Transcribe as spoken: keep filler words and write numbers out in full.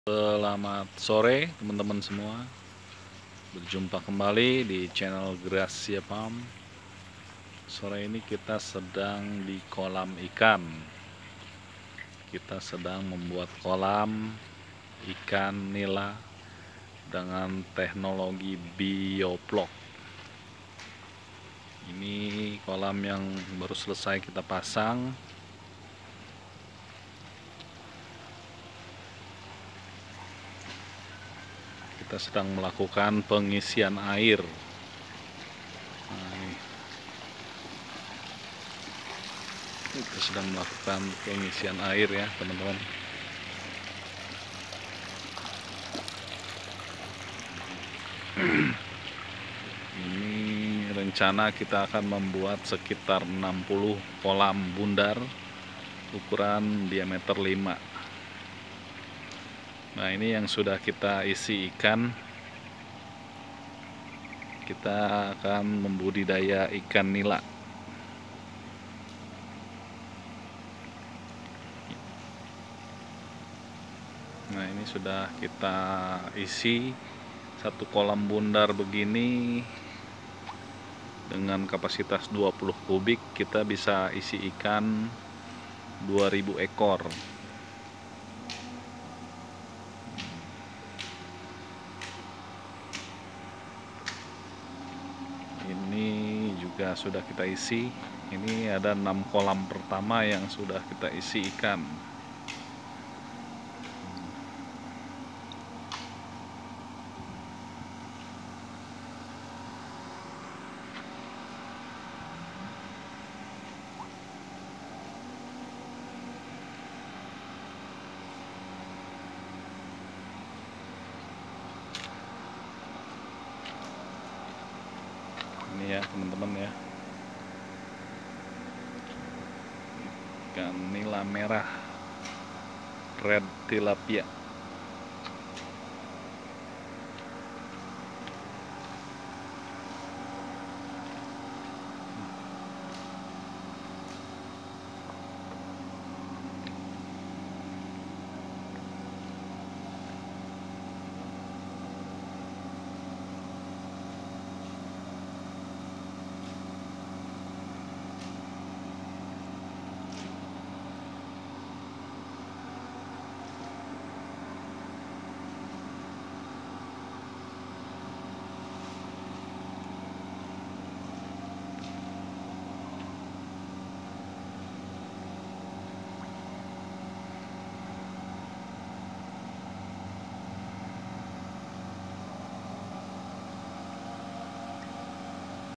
Selamat sore teman-teman semua. Berjumpa kembali di channel Gracia Farm. Sore ini kita sedang di kolam ikan. Kita sedang membuat kolam ikan nila dengan teknologi bioflok. Ini kolam yang baru selesai kita pasang. Kita sedang melakukan pengisian air. Nah, ini. Kita sedang melakukan pengisian air ya teman-teman. Ini rencana kita akan membuat sekitar enam puluh kolam bundar ukuran diameter lima. Nah, ini yang sudah kita isi ikan. Kita akan membudidaya ikan nila. Nah, ini sudah kita isi satu kolam bundar begini dengan kapasitas dua puluh kubik. Kita bisa isi ikan dua ribu ekor. Ini juga sudah kita isi. Ini ada enam kolam pertama yang sudah kita isi ikan. Ini ya teman-teman ya, ikan nila merah, red tilapia.